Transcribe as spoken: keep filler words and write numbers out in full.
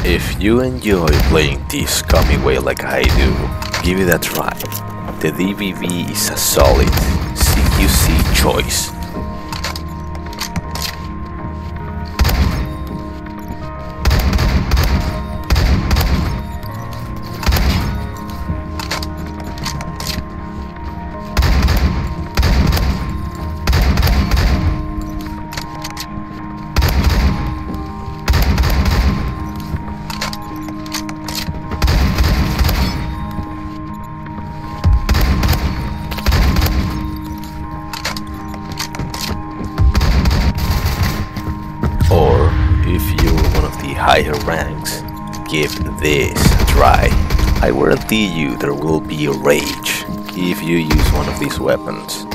If you enjoy playing this scummy way like I do, give it a try. The D V V is a solid C Q C choice. Or, if you're one of the higher ranks, give this a try. I guarantee you there will be a rage if you use one of these weapons.